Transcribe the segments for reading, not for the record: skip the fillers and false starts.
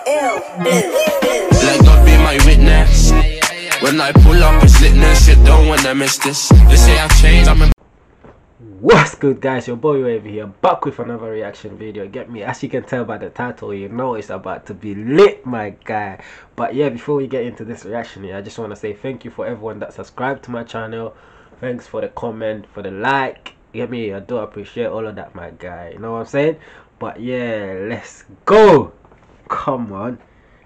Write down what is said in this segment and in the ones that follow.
Let God be my witness. When I pull up, it's litness. You don't wanna miss this. They say I've changed. What's good, guys? Your boy over here, back with another reaction video. Get me? As you can tell by the title, you know it's about to be lit, my guy. But yeah, before we get into this reaction here, I just want to say thank you for everyone that subscribed to my channel. Thanks for the comment, for the like. Get me? I do appreciate all of that, my guy. You know what I'm saying? But yeah, let's go. Come on.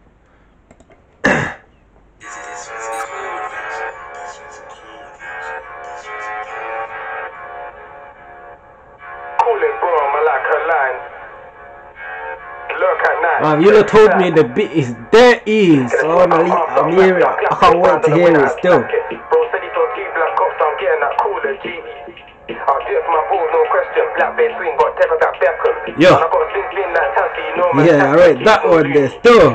You lot told me the beat is dirty, so I'm hearing it. I can't wait to hear it still. Yo. Yeah, alright, that one there still.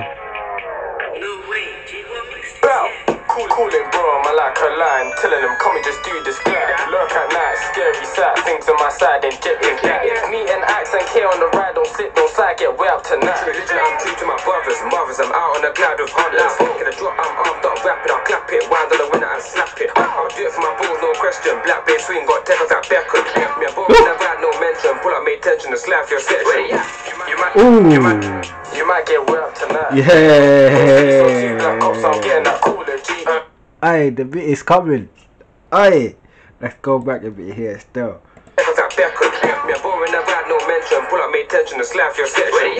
Coolin', bro, I'm like a line, telling them, come and just do this glad. Lurk at night, scary sight, things on my side, then get in. Me and Axe and K on the ride, don't sit, don't side, get way up tonight. Religion, I'm true to my brothers, mothers, I'm out on the cloud with hunters. Get a drop, I'm armed up, rap it, I'll clap it, wind on the winner and slap it. I'll do it for my balls, no question. Black bass swing, got tackles that beckon. Me a ball, never had no mention, pull up, made tension, the slap your section. You might get way up tonight. Yeah. I'm getting that cooler G. Aye, the beat is coming. Aye, let's go back a bit here still. Me a boring, never had no mention, pull up, made tension, the slap your section.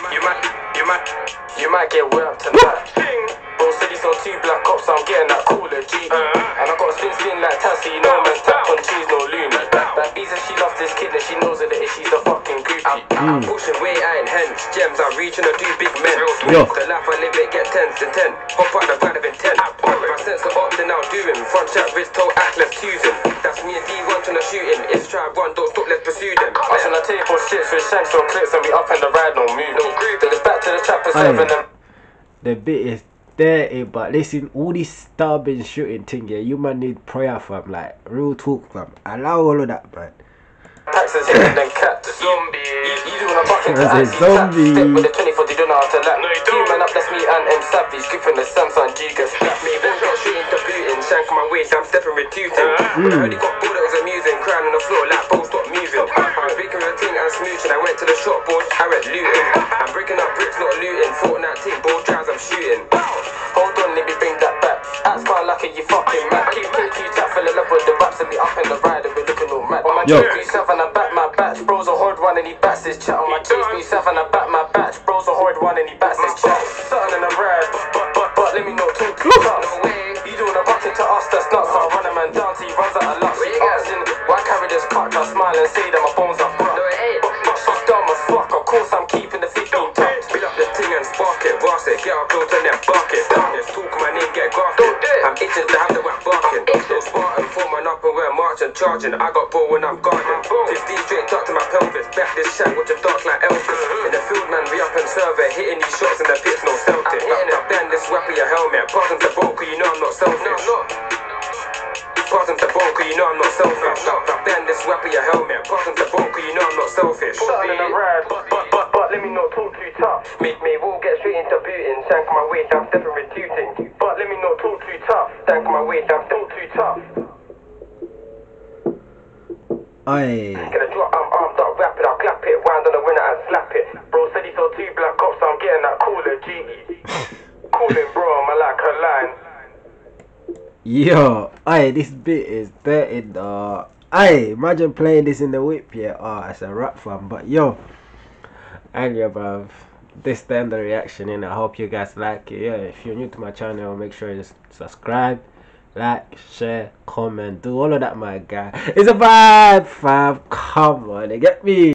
You might get way up tonight. Bro said he's on 2 black cops, I'm getting that cooler G. And I got a spin like Tassie, no man's tapped on cheese, no loony. That Beezer, she loves this kid and she knows that she's a fucking groupie. I'm pushing way out in hens, gems, I'm reaching to do big men. Yo. The life I live it, get 10s to 10. Hop out the brand of intent. If I sense the up, then I'll do him. Front chat, wrist, toe, act, let's choose him. That's me and D1 trying to shoot him. If try run, don't stop, let's pursue them. I was on a table shits with shanks on clips and we up and the ride, no move. No groove, then it's back to the chapter 7 and the beat is dirty, but listen, all this starving shooting thing, yeah, you man need prayer, fam. Like real talk, fam. Allow all of that, man. Taxes hitting then cat zombie. You do wanna buck into That's a zombie. Step with the 24, you don't know how to lap. No, you don't. Man up, that's me and M Savage. Skipping the Samsung Giga slap me. Won't get shooting to booting. Shank my waist, I'm stepping with tooting. I already got bored, it was amusing. Crying on the floor like both stop moving. I was breaking a ting and smooching. I went to the shop board, I went looting. I'm breaking up bricks, not looting. Fortnite team, ball drives, I'm shooting. Hold on, let me bring that back. That's quite lucky, you fucking mad. Keep chat, fell in love with the raps and me up in the ride and we're looking all mad. On my G7 I back my batch, bros a horrid one and he bats his chat. On my G7 I back my batch, bros a horrid one and he bats his chat. Something in the ride, but let me not talk too much. No way, you don't wanna buck into us, that's nuts. I'll run a man down till he runs out of luck. Asking, why carry this cut? I smile and say that my bones are broke. But she's dumb as fuck, of course I'm keeping the 15 touch. Fill up the ting and spark it, brass it, get up close and then bark it. Darkness, talk my name, get grafted. I'm itching to have the whack barking. So Spartan, forming up and we're marching, charging. I got ball when I'm guarding. 15 straight duck to my pelvis. Back this shack with the dark like Elvis. In the field, man, we up and server. Hitting these shots in the pits, no Celtic. Now bend this weapon, your helmet. Pass them to ball, cause you know I'm not selfish. Pass them to ball, cause you know I'm not selfish. Now bend this weapon, your helmet. Pass them to ball, cause you know I'm not selfish. Something in the ride, but let me not talk too tough. Me will get straight into booting. Shank my waist, I'm stepping with tooting. But let me not talk too tough. Shank my waist, I'm still too tough. Aye. Get a drop, I'm armed up, rap it, I'll clap it, wind on the winner and slap it. Bro said he saw 2 black cops, so I'm getting that cooler G. Coolin', bro, I'm like a line. Yo, aye, this bit is dirty, dog. Aye, imagine playing this in the whip, yeah. Oh, it's a rap, fam. But yo, and yeah, bruv, this the end of the reaction, and I hope you guys like it. Yeah, if you're new to my channel, make sure you subscribe, like, share, comment, do all of that, my guy. It's a vibe, fam. Come on, you get me?